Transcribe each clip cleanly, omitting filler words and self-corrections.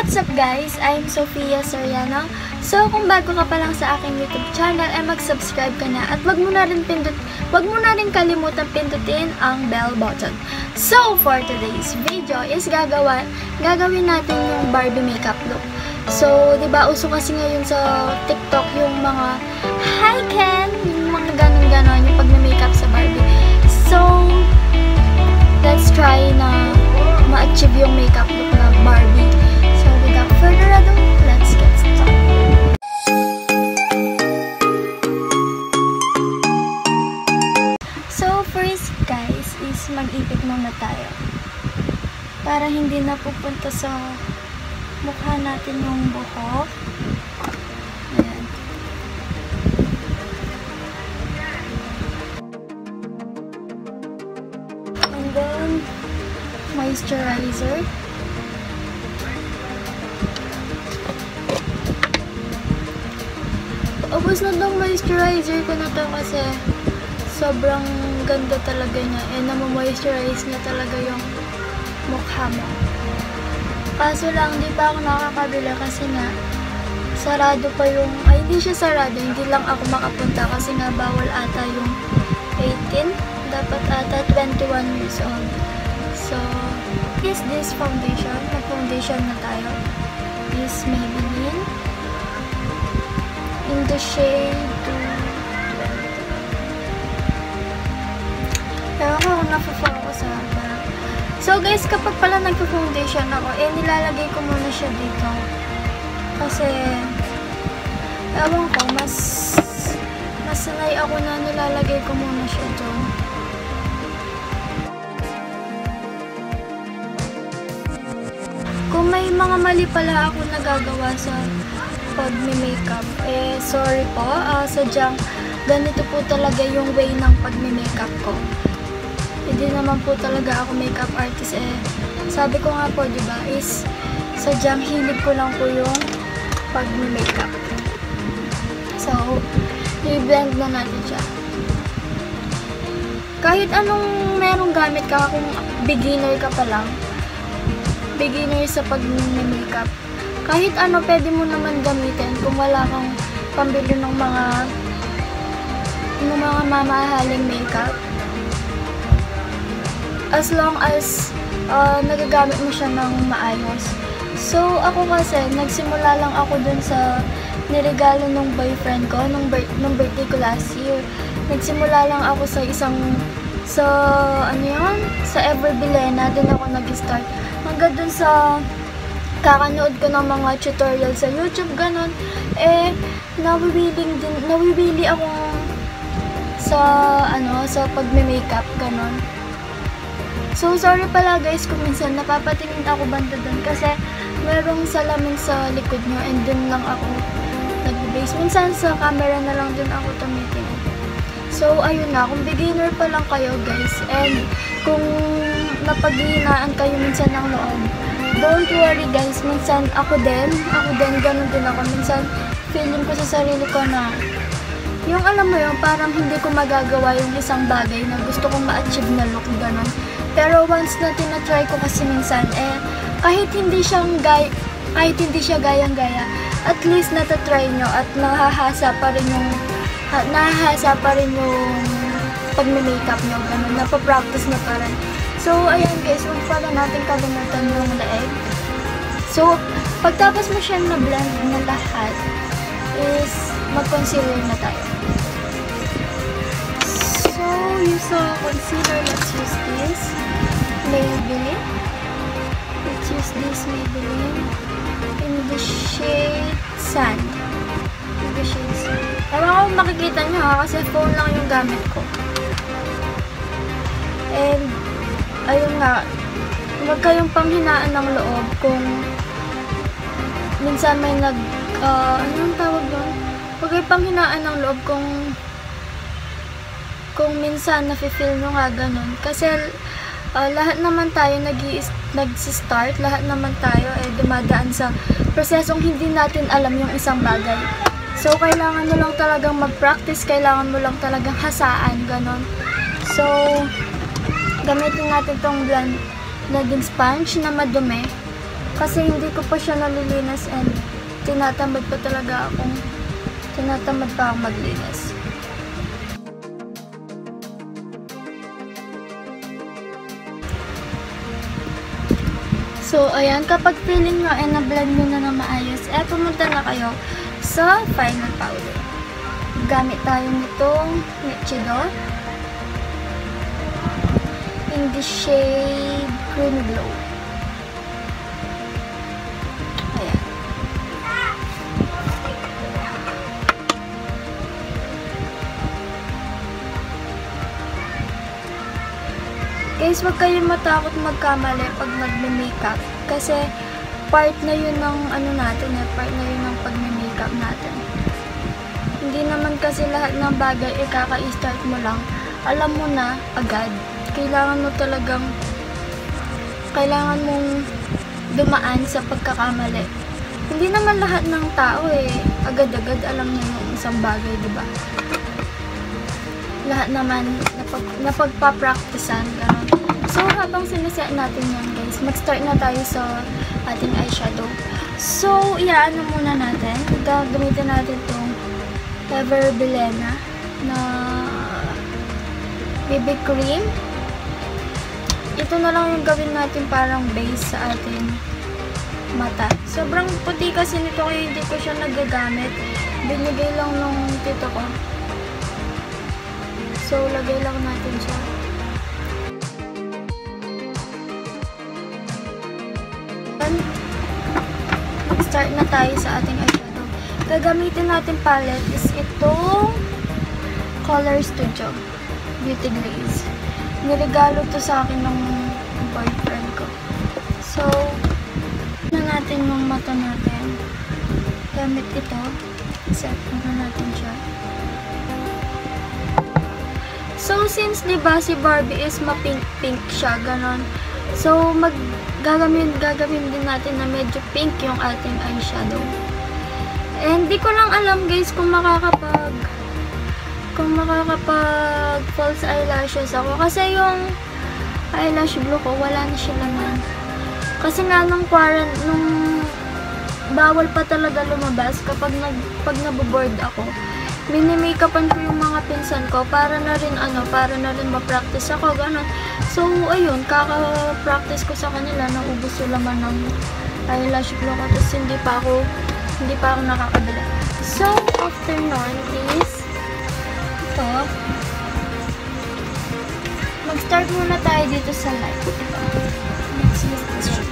What's up guys? I'm Sofia Soriano. So kung bago ka pa lang sa aking YouTube channel ay mag-subscribe ka na at wag mo na rin kalimutan pindutin ang bell button. So for today's video is gagawin natin yung Barbie makeup look. So 'di ba uso kasi ngayon sa TikTok yung mga hi Ken, yung mga ganon-ganon yung pagme-makeup sa Barbie. So let's try na ma-achieve yung makeup look na Barbie. So without further ado, let's get started. So first guys is mag-ipit muna tayo para hindi na pupunta sa mukha natin yung buhok. Ayan. And then moisturizer. Ubus na tong moisturizer ko na to kasi sobrang ganda talaga niya. And namo-moisturize niya talaga yung mukha mo. Kaso lang, di pa ako nakakabila kasi nga sarado pa yung, ay hindi siya sarado, hindi lang ako makapunta kasi nga bawal ata yung 18, dapat ata 21 years old. So, is this foundation? Mag-foundation na tayo. Is Maybelline in the shade 220. Ewan ko kung napo-focus ha. So guys, kapag pala nagpo-foundation ako, nilalagay ko muna siya dito. Kasi, ewan ko, mas sanay ako na nilalagay ko muna siya doon. Kung may mga mali pala ako nagagawa sa pag-makeup, sorry po. Sadyang ganito po talaga yung way ng pag-makeup ko. Hindi naman po talaga ako makeup artist Sabi ko nga po, diba, is sadyang hilig ko lang po yung pag-makeup. So, i-blend na natin siya. Kahit anong merong gamit ka, kung beginner ka pa lang, beginner sa pag-makeup, kahit ano pwede mo naman gamitin kung wala kang pambili ng mga mamahaling makeup. As long as nagagamit mo siya ng maayos. So, ako kasi, nagsimula lang ako dun sa niregalo ng boyfriend ko, nung birthday ko last year. Nagsimula lang ako sa sa Everbilena, dun ako nag-start. Hanggang dun sa kakanood ko ng mga tutorial sa YouTube, ganon. Nawibili ako sa pagme-makeup, ganon. So, sorry pala guys kung minsan napapatingin ako banda dun kasi merong salamin sa likod nyo and dun lang ako nag-base. Minsan sa camera na lang dun ako tumitingin. So, ayun na. Kung beginner pa lang kayo guys and kung napaghihinaan kayo minsan ng loob, don't worry guys. Minsan ako din, ganun din ako. Minsan feeling ko sa sarili ko na yung alam mo yun, parang hindi ko magagawa yung isang bagay na gusto kong ma-achieve na look, ganun. Pero once na tinatry ko kasi minsan, kahit hindi siya gayang-gaya, at least natatry nyo at nahahasa pa rin yung pag-makeup nyo, ganun, napapractice na pa rin. So, ayan guys, huwag pala natin kalimutan yung leeg. So, pagtapos mo siya na-blend na lahat, is mag-concealer na tayo. So, use concealer, let's use this Maybelline. Let's use this Maybelline in the shade Sand. In the shade Sand. Ewan ko makikita nyo ha, kasi phone lang yung gamit ko. And, ayun nga, huwag kayong panghinaan ng loob kung minsan may anong tawag doon? Huwag kayong panghinaan ng loob kung minsan nafe-feel nyo nga ganun. Kasi lahat naman tayo nag-start, lahat naman tayo dumadaan sa prosesong hindi natin alam yung isang bagay. So, kailangan mo lang talagang mag-practice, kailangan mo lang talagang hasaan, ganun. So, gamitin natin tong blending sponge na madumi. Kasi hindi ko pa siya nalilinis and tinatamad pa akong maglinis. So, ayan, kapag feeling nyo ay na-blend nyo na maayos, pumunta na kayo sa final powder. Gamit tayo nitong Nichido in the shade Creamy Glow. Ayan. Guys, wag kayong matakot magkamali pag nagme-makeup. Kasi part na yun ng part na yun ng pag-makeup natin. Hindi naman kasi lahat ng bagay kaka-start mo lang, alam mo na agad. Kailangan mong dumaan sa pagkakamali. Hindi naman lahat ng tao agad-agad alam na yung isang bagay, diba? Lahat naman napagpa-practicean. So, habang siniset natin yan, guys, mag-start na tayo sa ating eyeshadow. So, iaano muna natin. Gagamitin natin itong Ever Bilena na BB cream. Ito na lang yung gawin natin parang base sa ating mata. Sobrang puti kasi nito kaya hindi ko siya nagagamit. Binigay lang nung tito ko. So, lagay lang natin siya. Mag-start na tayo sa ating eyeshadow. Gagamitin natin palette is itong Color Studio Beauty Glaze. Niregalo to sa akin ng boyfriend ko. So, na natin yung mata natin. Gamit ito. Set na natin siya. So, since diba si Barbie is ma-pink-pink siya, ganon. So, gagawin din natin na medyo pink yung ating eyeshadow. And di ko lang alam guys kung makakapag false eyelashes ako. Kasi yung eyelash glue ko, wala na siya naman. Kasi nga nung bawal pa talaga lumabas kapag naboboard ako. Mini-makeupan ko yung mga pinsan ko para na rin ma-practice ako, gano'n. So, ayun, kaka-practice ko sa kanila, naubos yung laman ng eyelash glue ko, tapos hindi pa ako nakakabila. So, after nun is, ito, mag-start muna tayo dito sa light. Let's use this shade.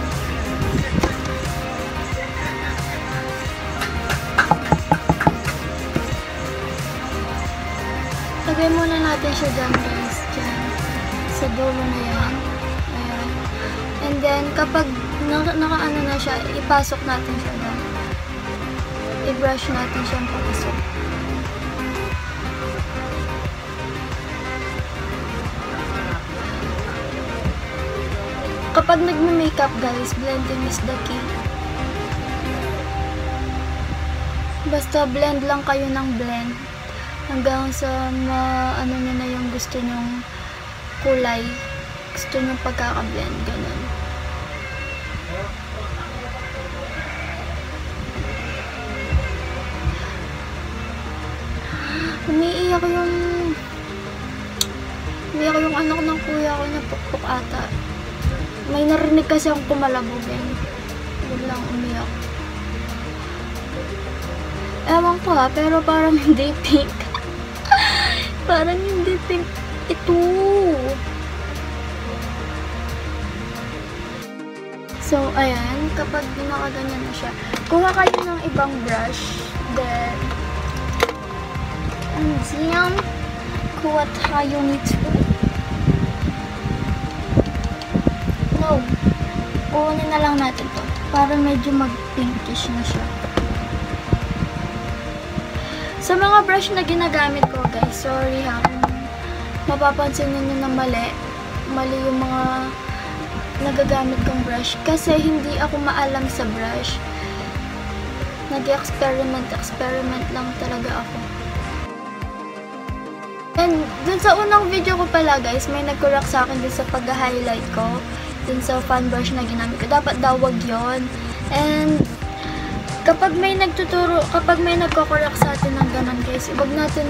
Lagay muna natin siya dyan guys, dyan, sa dulo na yan. Ayan. And then, kapag nakaano na siya, ipasok natin siya dyan. I-brush natin siyang papasok. Kapag nagme-makeup guys, blending is the key. Basta blend lang kayo ng blend. Hanggang sa ano nyo na yung gusto nyong kulay, gusto nyong pagkaka-blend, ganun. Umiiyak yung anak ng kuya ko na pukpuk ata. May narinig kasi akong kumalabog biglang umiyak. Ewan ko pero parang hindi pink. Parang hindi pink ito. So, ayan. Kapag nakaganyan na siya, kuha kayo ng ibang brush. Then, and then, kuha tayo nito. No. Kuhanin na lang natin to. Para medyo mag-pinkish na siya. Sa mga brush na ginagamit ko, guys, sorry ha, kung mapapansin nyo na mali yung mga nagagamit kong brush. Kasi hindi ako maalam sa brush. Nag-experiment lang talaga ako. And dun sa unang video ko pala, guys, may nag-correct sa akin dun sa pag-highlight ko. dun sa fan brush na ginamit ko. Dapat daw wag yun. And kapag may nagko-correct sa atin ng ganun guys, wag natin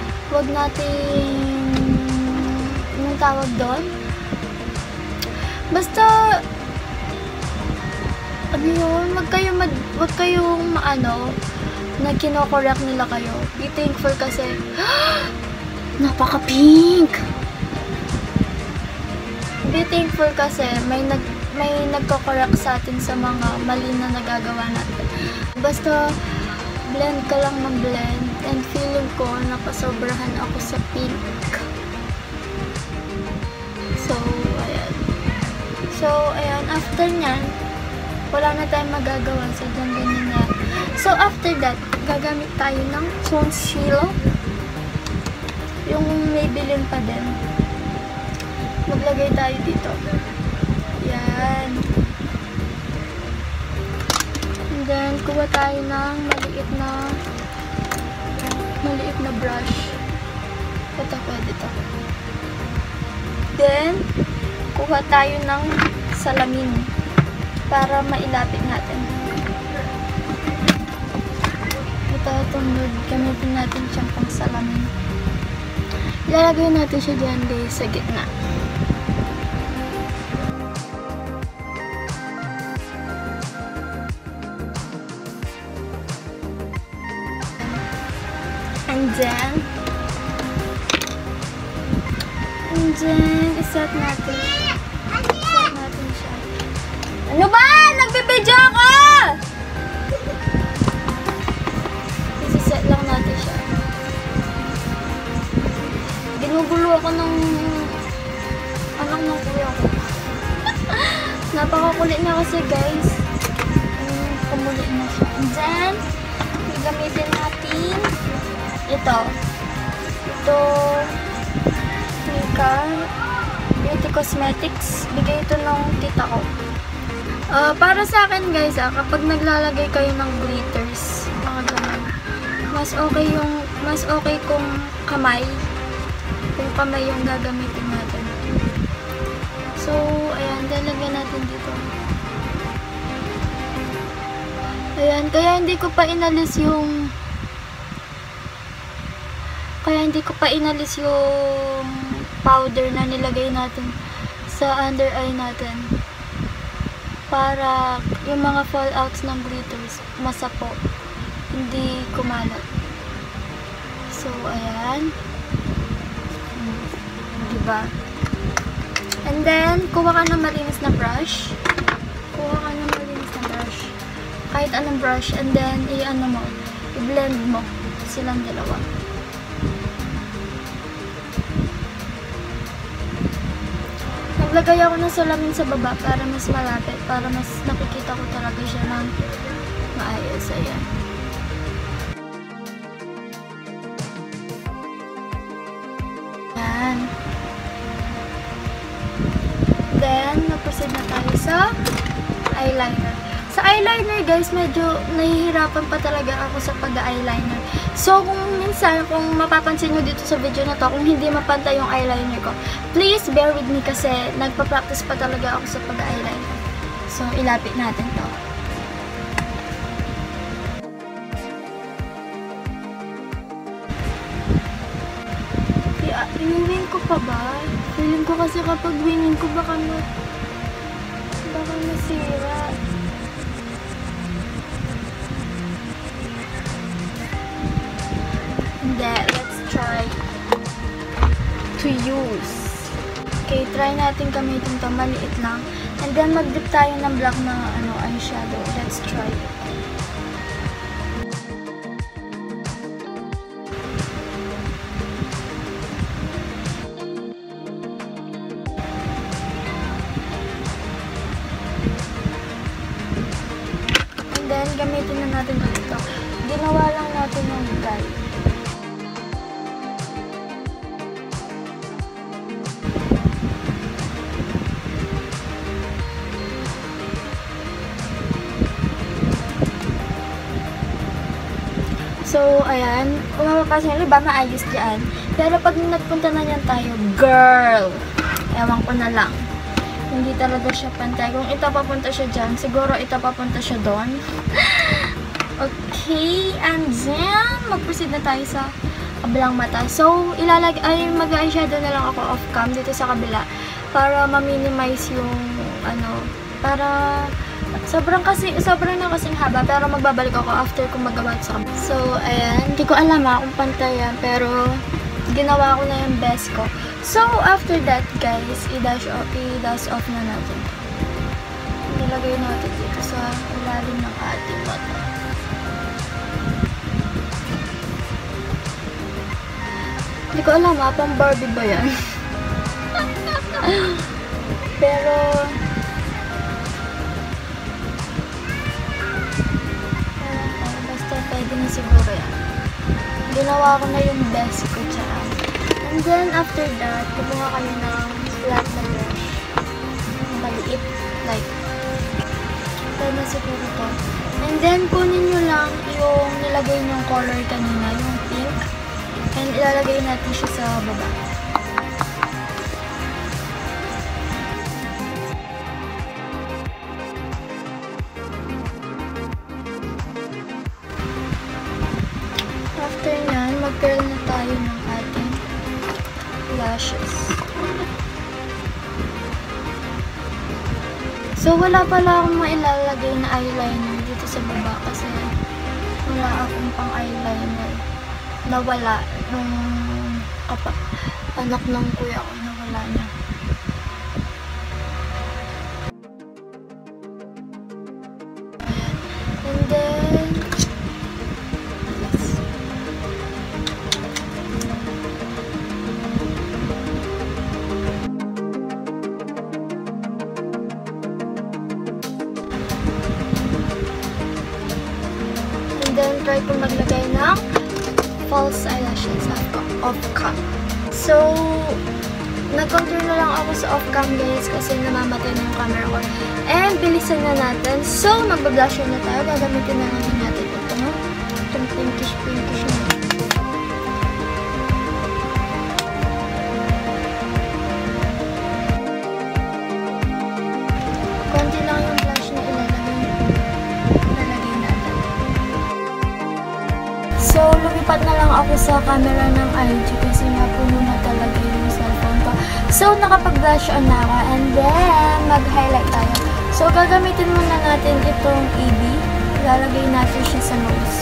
anong tawag doon? Basta ano yun, wag kayong na kino-correct nila kayo. Be thankful kasi napaka-pink! Be thankful kasi may nagko-correct sa atin sa mga mali na nagagawa natin. Basta blend ka lang ng blend, and feeling ko napasobrahan ako sa pink. So ayan, after nyan, wala na tayong magagawa sa ganyan na. So after that, gagamit tayo ng concealer. Yung Maybelline pa din. Maglagay tayo dito. Yan. And then, kuha tayo ng maliit na brush. Ito, pwede ito. Then, kuha tayo ng salamin para mailapit natin. Ito, tunod. Gamitin natin siyang pang salamin. Ilalagay natin siya dyan guys, sa gitna. And then, iset natin siya. Ano ba? Nagbibidyo ako! Isiset lang natin siya. Ginugulo ako ng anak ng kuya ko. Napakakulit niya kasi guys. Kumulit na siya. And then, gagamitin natin ito Mika Beauty Cosmetics. Bigay ito ng tita ko. Para sa akin guys, kapag naglalagay kayo ng glitters, mga ganun, mas okay kung kamay yung gagamitin natin. So ayan, lalagyan natin dito. Ayan, kaya hindi ko pa inalis yung powder na nilagay natin sa under eye natin para yung mga fallouts ng glitters masapo, hindi kumalat. So ayan, diba? And then kuha ka ng malinis na brush, kahit anong brush, and then i-blend mo silang dalawa. Naglagay ako ng salamin sa baba para mas malapit, para mas nakikita ko talaga siya ng maayos. Ayan. Ayan. Then, na-proceed na tayo sa eyeliner. Sa eyeliner guys, medyo nahihirapan pa talaga ako sa pag-eyeliner. So, kung minsan, kung mapapansin nyo dito sa video na to, kung hindi mapantay yung eyeliner ko, please bear with me kasi nagpa-practice pa talaga ako sa pag-eyeliner. So, ilapit natin to. Wingin ko pa ba? Feeling ko kasi kapag wingin ko baka masira. Let's try to use. Okay, try natin gamitin to, maliit lang. And then mag-dip tayo ng black na eyeshadow. Let's try it. And then gamitin na natin dito. Ginawa lang natin ng guide. So, ayan. Kung mapapasin nyo, ba maayos dyan. Pero pag nagpunta na yan tayo, girl, ewan ko na lang. Hindi talaga siya pantay. Kung ito papunta siya dyan, siguro ito papunta siya doon. Okay, and then, mag-proceed na tayo sa kabilang mata. So, mag-eyeshadow na lang ako off-cam dito sa kabila para ma-minimize yung, para sobrang na kasing haba, pero magbabalik ako after kung magawa sa kabila. So, ayan, hindi ko alam kung pantay yan, pero ginawa ko na yung best ko. So, after that, guys, i-dash off na natin. Nilagay natin dito sa ilalim ng ating mata. Hindi ko alam pang Barbie ba yan? Pero basta pwede na siguro yan. Ginawa ko na yung best ko dyan. And then after that, kumuha kayo ng flat na brush. Maliit. Like, pwede na siguro to. And then kunin nyo lang yung nilagay nyong color kanina, yung pink. And ilalagay natin siya sa baba. After nyan, mag-curl na tayo ng ating lashes. So, wala pala akong mailalagay na eyeliner dito sa baba kasi wala akong pang eyeliner. Nawala nung anak ng kuya ko, nawala niya. And then try ko maglagay ng false eyelashes off-cam. So, nag-contour na lang ako sa off-cam, guys, kasi namamatay na yung camera ko. And, bilisan na natin. So, mag-blush na tayo. Gagamitin na natin itong pinkish na. Konti lang yung blush na ilalagay natin. So, lumipat na lang ako sa camera ng IG kasi napuno na talaga yung cellphone ko. So, nakapag-blush on na ako and then mag-highlight tayo. So, gagamitin muna natin itong EB. Lalagay natin siya sa nose.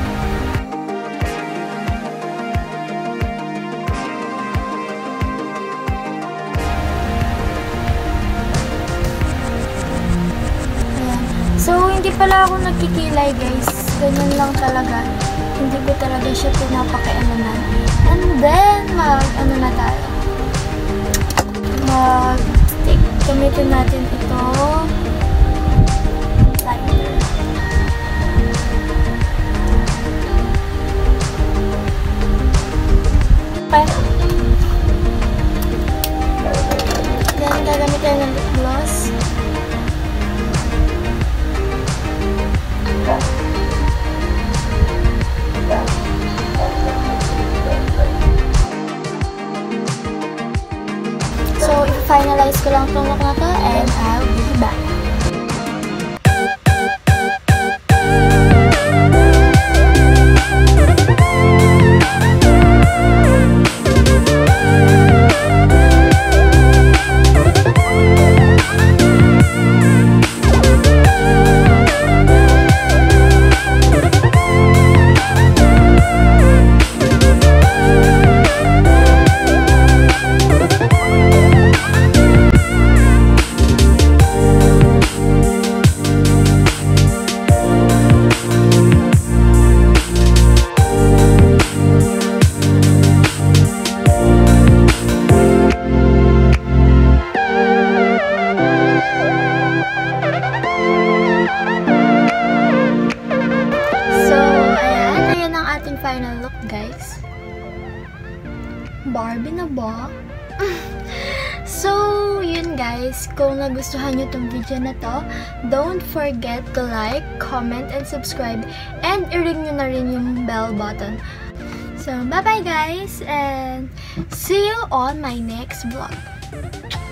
Ayan. So, hindi pala ako nagkikilay, guys. Ganyan lang talaga. Hindi ko talaga siya pinapakialaman. And then, na tayo. Mag-stick. Gamitin natin ito. Liner. Okay. Then, gagamit tayo ng lip gloss. So, i-finalize ko lang itong look na to and I'll be back. Final look, guys. Barbie na ba? So, yun guys. Kung nagustuhan nyo tong video na to, don't forget to like, comment, and subscribe. And i-ring nyo na rin yung bell button. So, bye-bye guys. And see you on my next vlog.